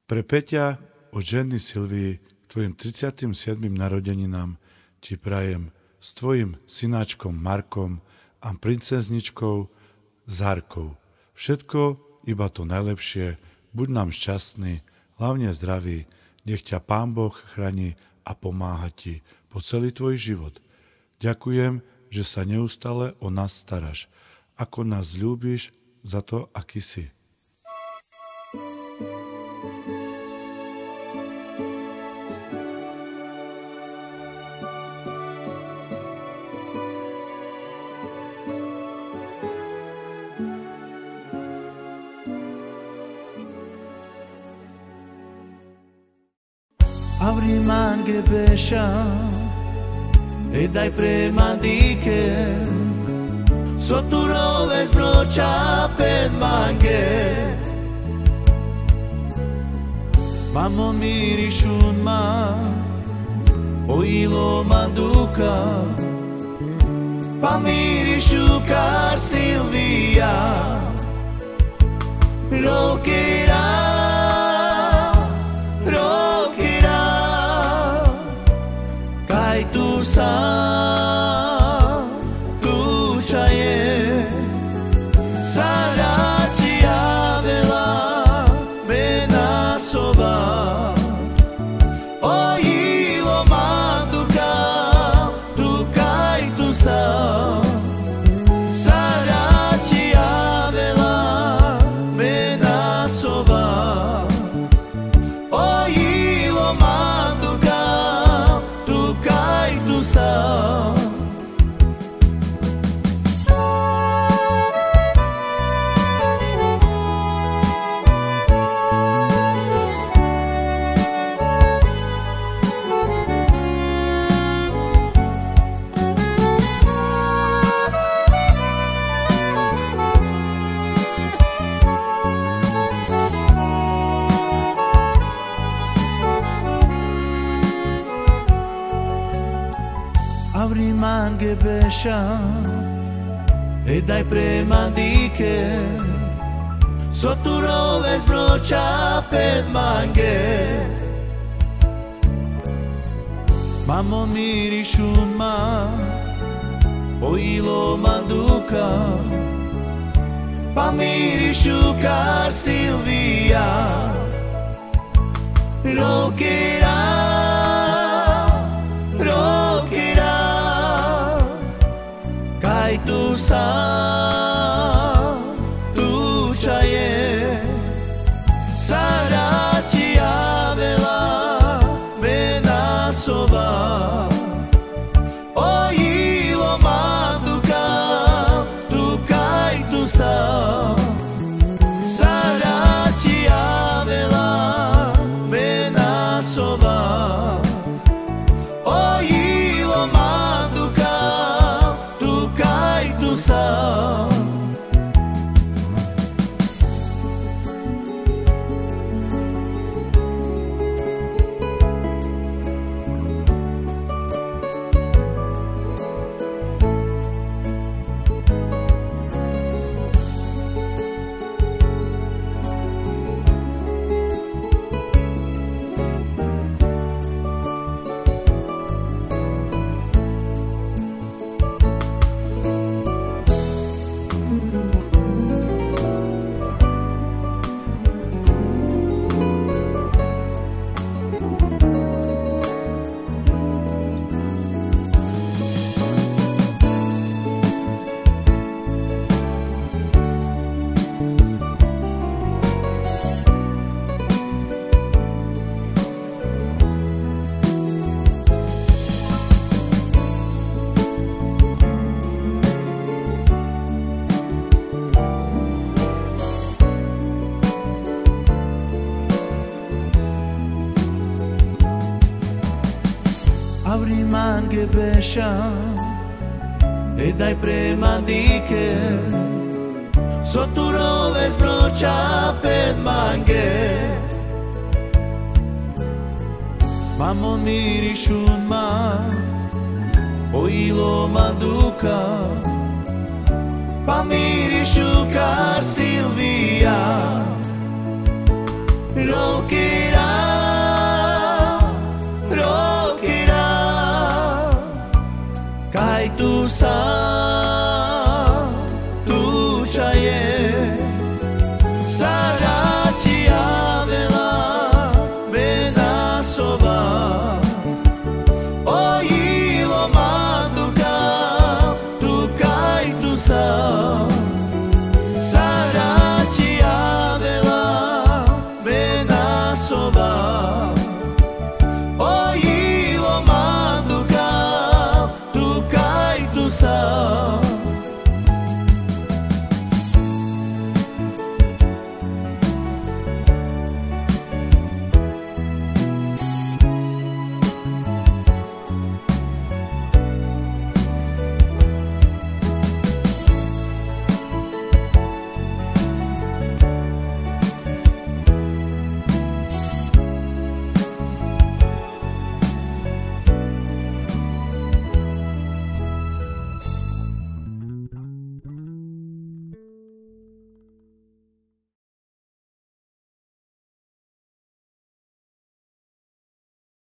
Pre Peťa od ženy Silvii k tvojim 37. narodeninám ti prajem s tvojim synáčkom Markom a princezničkou Zárkou. Všetko iba to najlepšie, buď nám šťastný, hlavne zdravý, nech ťa Pán Boh chráni a pomáha ti po celý tvoj život. Ďakujem, že sa neustále o nás staráš, ako nás ľúbiš za to, aký si. Apri mange besha e dai premandike sotturove sbrocia per mange Mammo miri shunma oilo manduka Pamiri shukar Silvia Rokera tu sa tu chaye sarati avela benasova oi lo manduka tu kai tu sa sarati avela benasova oi lo manduka Apri mange besha e dai premandike sotturove sbrocia per mange Mammo miri shunma oilo manduka Pamiri shukar Silvia Rokera tu sa tu chaye sarati avela benasova oi lo manduka tu kai tu sa sarati avela benasova oi lo manduka sa Apri mange besha e dai premandike sotturove sbrocia per mange Mammo miri shunma oilo manduka Pamiri shukar Silvia Rokera hlasovať.